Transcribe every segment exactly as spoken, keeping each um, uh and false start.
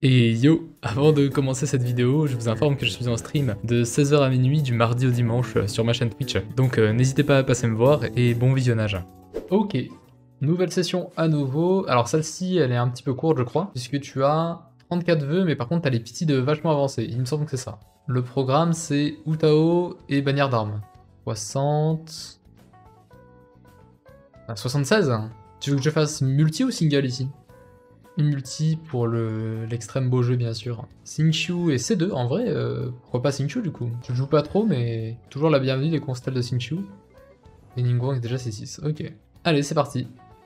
Et yo, avant de commencer cette vidéo, je vous informe que je suis en stream de seize heures à minuit du mardi au dimanche sur ma chaîne Twitch. Donc euh, n'hésitez pas à passer me voir et bon visionnage. Ok, nouvelle session à nouveau. Alors celle-ci, elle est un petit peu courte je crois, puisque tu as trente-quatre vœux, mais par contre t'as les petits de vachement avancés. Il me semble que c'est ça. Le programme c'est Utao et bannière d'armes. soixante... Ah, soixante-seize. Tu veux que je fasse multi ou single ici? Une multi pour le l'extrême beau jeu bien sûr. Xingqiu et C deux, en vrai, euh, pourquoi pas Xingqiu du coup? Je joue pas trop mais toujours la bienvenue des constelles de Xingqiu. Et Ningguang est déjà C six, ok. Allez c'est parti.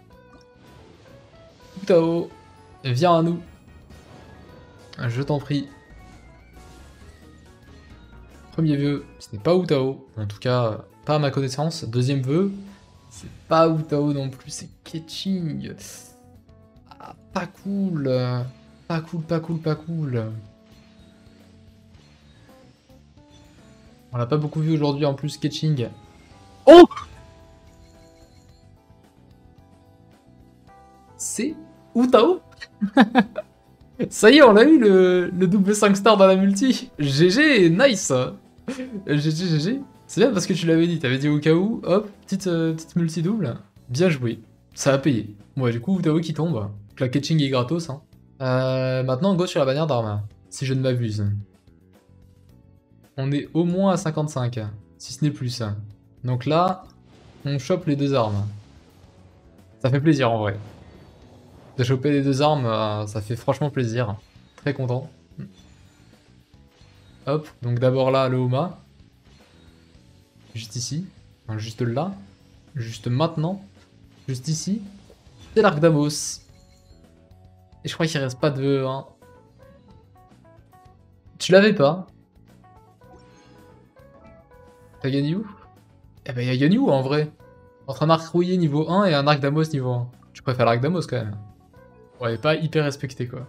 Utao, viens à nous. Je t'en prie. Premier vœu, ce n'est pas Utao, en tout cas pas à ma connaissance. Deuxième vœu, c'est pas Utao non plus, c'est Keqing. Ah, pas cool, pas cool, pas cool, pas cool. On l'a pas beaucoup vu aujourd'hui en plus, Keqing. Oh! C'est Utao. Ça y est, on a eu le, le double cinq stars dans la multi. G G, nice. G G, G G. C'est bien parce que tu l'avais dit, t'avais dit au cas où, hop, petite, euh, petite multi double. Bien joué, ça a payé. Ouais, du coup, Utao qui tombe. Donc la Keqing est gratos. Hein. Euh, maintenant, on go sur la bannière d'armes, si je ne m'abuse. On est au moins à cinquante-cinq, si ce n'est plus. Donc là, on chope les deux armes. Ça fait plaisir en vrai. De choper les deux armes, euh, ça fait franchement plaisir. Très content. Hop, donc d'abord là, le Homa. Juste ici. Enfin, juste là. Juste maintenant. Juste ici. C'est l'arc d'Amos. Et je crois qu'il reste pas de vœux. Hein. Tu l'avais pas? T'as gagné où? Eh ben, il y a gagné où en vrai? Entre un arc rouillé niveau un et un arc d'Amos niveau un. Je préfère l'arc d'Amos quand même. Ouais, pas hyper respecté quoi.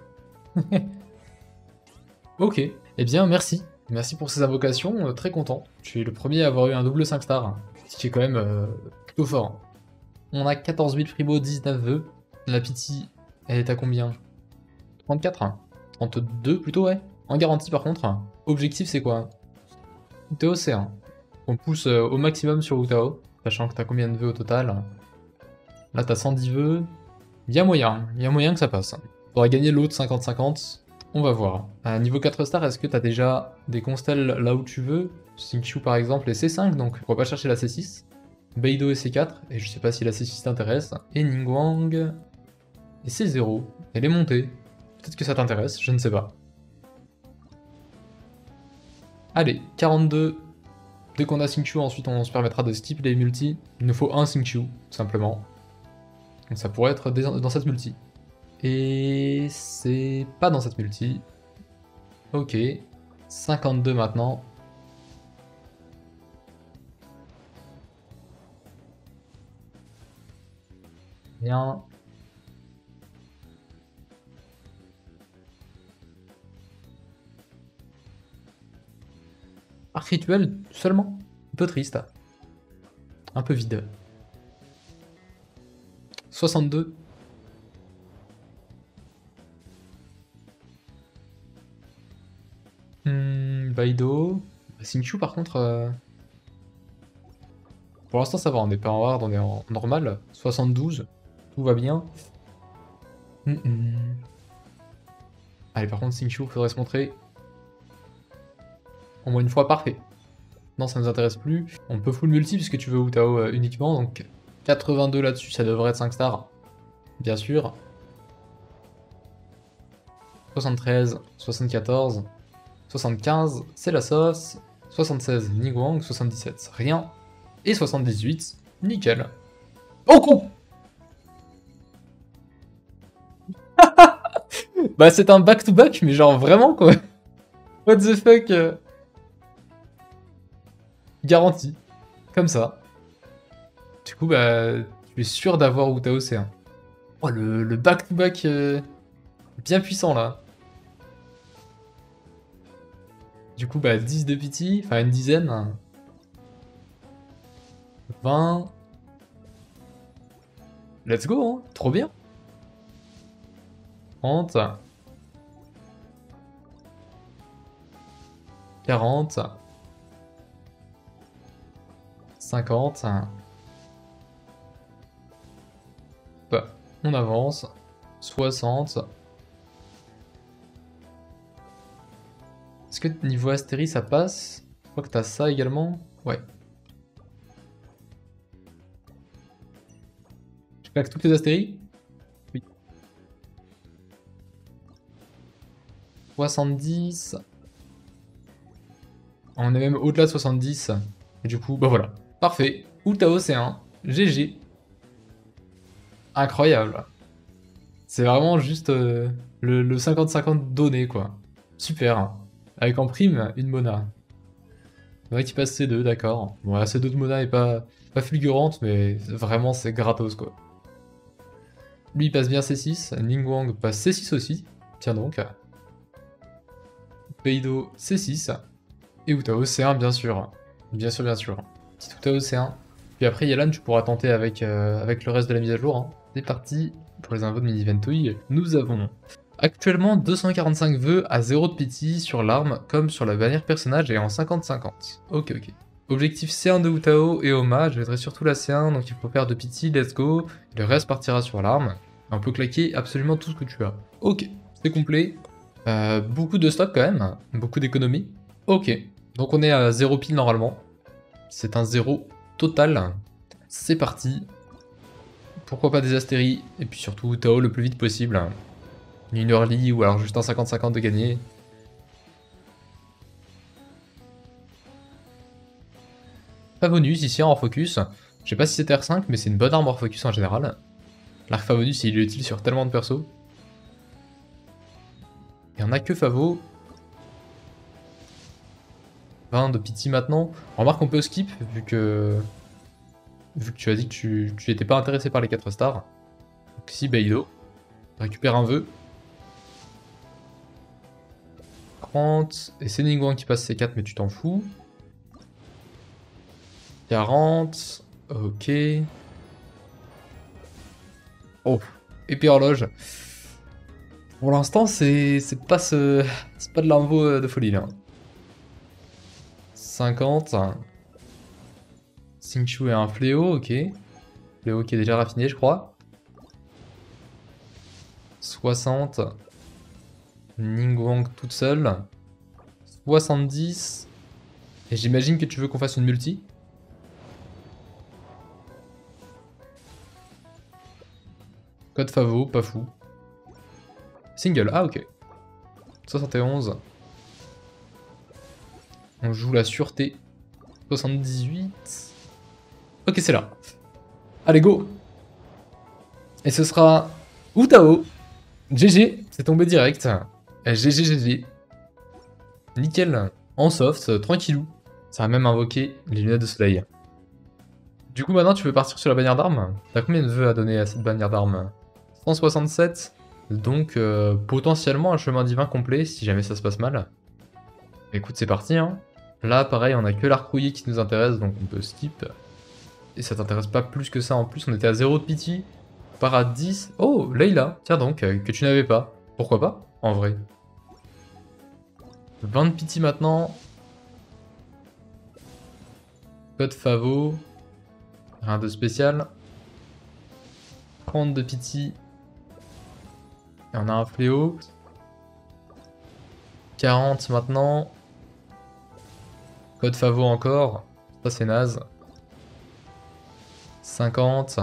Ok, eh bien merci. Merci pour ces invocations, euh, très content. Je suis le premier à avoir eu un double cinq stars, ce qui est quand même euh, plutôt fort. On a quatorze mille primo, dix-neuf vœux. La pity, elle est à combien? trente-quatre hein. trente-deux plutôt, ouais. En garantie par contre. Objectif c'est quoi? Utao c'est un. On pousse euh, au maximum sur Utao, sachant que t'as combien de vœux au total? Là t'as cent dix vœux. Il y a moyen, il y a moyen que ça passe. Faudra gagner l'autre cinquante cinquante. On va voir. À niveau quatre stars, est-ce que t'as déjà des constelles là où tu veux? Xingqiu par exemple et C cinq, donc pourquoi pas chercher la C six. Beidou et C quatre, et je sais pas si la C six t'intéresse. Et Ningguang et C zéro. Elle est montée. Peut-être que ça t'intéresse, je ne sais pas. Allez, quarante-deux. Dès qu'on a Xingqiu, ensuite on se permettra de skip les multi. Il nous faut un Xingqiu, simplement. Donc ça pourrait être dans cette multi. Et c'est pas dans cette multi. Ok. cinquante-deux maintenant. Bien. Arc rituel seulement. Un peu triste. Un peu vide. soixante-deux. Hmm, Baido. Xingqiu par contre... Euh... Pour l'instant ça va, on n'est pas en hard, on est en normal. soixante-douze. Tout va bien. Mm -mm. Allez par contre Xingqiu, faudrait se montrer. Au moins une fois, parfait. Non, ça nous intéresse plus. On peut full multi puisque tu veux Utao euh, uniquement, donc quatre-vingt-deux là-dessus, ça devrait être cinq stars. Bien sûr. soixante-treize, soixante-quatorze, soixante-quinze, c'est la sauce. soixante-seize, Ningguang, soixante-dix-sept, rien. Et soixante-dix-huit, nickel. Oh con. Bah c'est un back-to-back, mais genre vraiment quoi. What the fuck. Garantie. Comme ça. Du coup, bah, tu es sûr d'avoir Utao C un. Oh, le back-to-back euh, bien puissant, là. Du coup, bah, dix de pity, enfin une dizaine. vingt. Let's go, hein. Trop bien. trente. quarante. cinquante. Bah, on avance. soixante. Est-ce que niveau astérie ça passe? Je crois que t'as ça également. Ouais. Je claque toutes les astéries? Oui. soixante-dix. On est même au-delà de soixante-dix. Et du coup, bah voilà. Parfait. Ultao C un. G G. Incroyable. C'est vraiment juste euh, le cinquante cinquante donné, quoi. Super. Avec en prime, une Mona. C'est vrai qu'il passe C deux, d'accord. Bon, la C deux de Mona est pas, pas fulgurante, mais vraiment, c'est gratos, quoi. Lui, il passe bien C six. Ningguang passe C six aussi. Tiens donc. Beidou C six. Et Utao C un, bien sûr. Bien sûr, bien sûr. Petit Utao C un. Puis après, Yelan, tu pourras tenter avec, euh, avec le reste de la mise à jour. Hein. C'est parti pour les invos de mini-ventouille. Nous avons actuellement deux cent quarante-cinq vœux à zéro de pity sur l'arme, comme sur la bannière personnage et en cinquante cinquante. Ok, ok. Objectif C un de Utao et Oma, je voudrais surtout la C un, donc il faut faire de pity, let's go. Le reste partira sur l'arme. On peut claquer absolument tout ce que tu as. Ok, c'est complet. Euh, beaucoup de stock quand même, beaucoup d'économies. Ok, donc on est à zéro pile normalement. C'est un zéro total. C'est parti. Pourquoi pas des astéries, et puis surtout Utao le plus vite possible. Une early ou alors juste un cinquante cinquante de gagner. Favonius ici en focus. Je sais pas si c'est R cinq, mais c'est une bonne arme hors focus en général. L'arc Favonius il est utile sur tellement de persos. Il n'y en a que Favo. vingt de pity maintenant. Remarque qu'on peut skip vu que... Vu que tu as dit que tu n'étais pas intéressé par les quatre stars. Donc ici Beidou. Récupère un vœu. trente. Et c'est Ningguang qui passe C quatre mais tu t'en fous. quarante. Ok. Oh. Épée horloge. Pour l'instant c'est pas ce... c'est pas de l'invo de folie là. cinquante. Xingqiu et un fléau, ok. Fléau qui est déjà raffiné, je crois. soixante. Ningguang toute seule. soixante-dix. Et j'imagine que tu veux qu'on fasse une multi. Code Favo, pas fou. Single, ah ok. soixante et onze. On joue la sûreté. soixante-dix-huit. Ok, c'est là. Allez, go. Et ce sera Utao. G G, c'est tombé direct. G G, G G. Nickel. En soft, tranquillou. Ça va même invoquer les lunettes de soleil. Du coup, maintenant, tu veux partir sur la bannière d'armes. T'as combien de vœux à donner à cette bannière d'armes? cent soixante-sept. Donc, euh, potentiellement un chemin divin complet, si jamais ça se passe mal. Écoute, c'est parti, hein. Là, pareil, on a que l'arc rouillé qui nous intéresse, donc on peut skip. Et ça t'intéresse pas plus que ça. En plus, on était à zéro de pity. On part à dix. Oh, Layla, tiens donc, euh, que tu n'avais pas. Pourquoi pas, en vrai. vingt de pity maintenant. Code Favo. Rien de spécial. trente de pity. Et on a un fléau. quarante maintenant. Code Favo encore. Ça c'est naze. cinquante.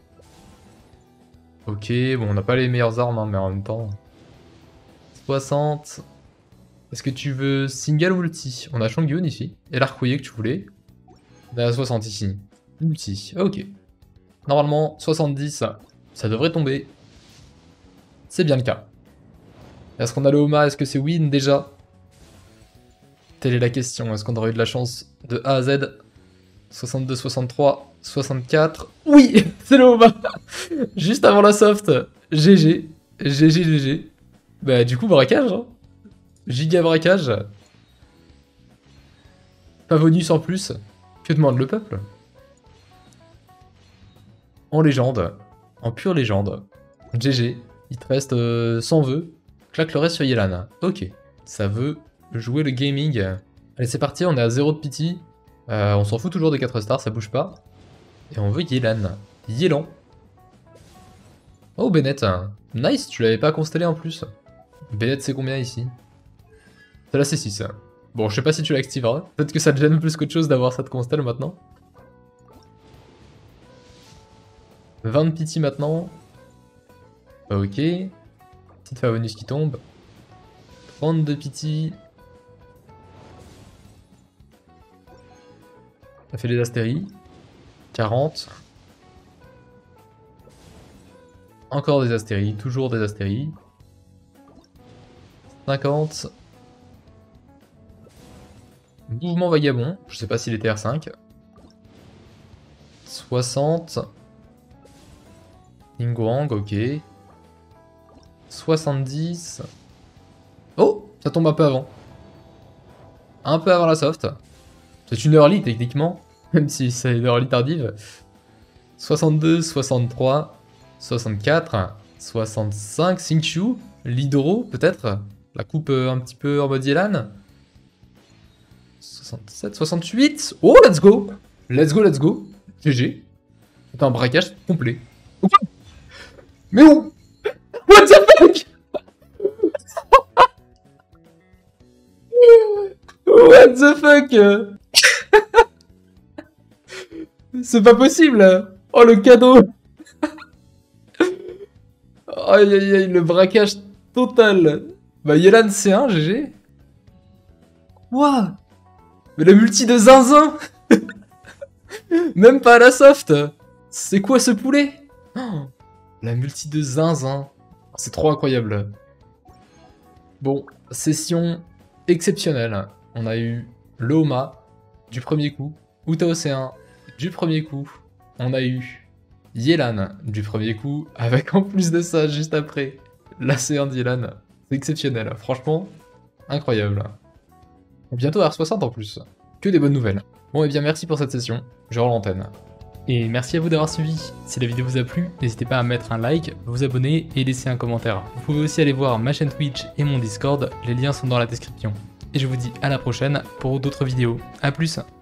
Ok, bon on n'a pas les meilleures armes hein, mais en même temps. soixante. Est-ce que tu veux single ou multi? On a Chongyun ici. Et l'arc-rouillé que tu voulais. On a soixante ici. Multi, ok. Normalement, soixante-dix, ça devrait tomber. C'est bien le cas. Est-ce qu'on a le Homa? Est-ce que c'est win déjà? Telle est la question. Est-ce qu'on aurait eu de la chance de A à Z? soixante-deux, soixante-trois, soixante-quatre. Oui, c'est le Homa. Juste avant la soft. G G. G G, G G. Bah du coup, braquage. Hein. Giga braquage. Favonius en plus. Que demande le peuple? En légende. En pure légende. G G. Il te reste euh, cent vœux. Claque le reste sur Yelan. Ok. Ça veut jouer le gaming Allez, c'est parti, on est à zéro de pity. Euh, on s'en fout toujours des quatre stars, ça bouge pas. Et on veut Yelan. Yelan. Oh, Bennett. Nice, tu l'avais pas constellé en plus. Bennett, c'est combien ici? Celle-là, c'est six. Bon, je sais pas si tu l'activeras. Peut-être que ça te gêne plus qu'autre chose d'avoir ça de constelle maintenant. vingt de pity maintenant. Ok. Petite Favonius qui tombe. trente de pity. Ça fait des astéries. quarante. Encore des astéries, toujours des astéries. cinquante. Mouvement vagabond, je sais pas s'il était R cinq. soixante. Ningguang, ok. soixante-dix. Oh, ça tombe un peu avant. Un peu avant la soft. C'est une early techniquement, même si c'est une early tardive. soixante-deux, soixante-trois, soixante-quatre, soixante-cinq, Xingqiu, Lidoro peut-être. La coupe euh, un petit peu en mode Yelan. soixante-sept, soixante-huit. Oh, let's go. Let's go, let's go. G G. C'est un braquage complet. Mais où? What the fuck? What the fuck? C'est pas possible. Oh, le cadeau. Aïe aïe aïe, le braquage total. Bah, Yelan C un, G G. Quoi? Mais la multi de zinzin. Même pas à la soft. C'est quoi ce poulet? Oh, la multi de zinzin. C'est trop incroyable. Bon, session exceptionnelle. On a eu le Homa du premier coup. Utao C un du premier coup. On a eu Yelan du premier coup. Avec en plus de ça, juste après, la C un d'Yelan. C'est exceptionnel. Franchement, incroyable. Bientôt R soixante en plus. Que des bonnes nouvelles. Bon et bien merci pour cette session. Je rends l'antenne. Et merci à vous d'avoir suivi. Si la vidéo vous a plu, n'hésitez pas à mettre un like, vous abonner et laisser un commentaire. Vous pouvez aussi aller voir ma chaîne Twitch et mon Discord, les liens sont dans la description. Et je vous dis à la prochaine pour d'autres vidéos. A plus.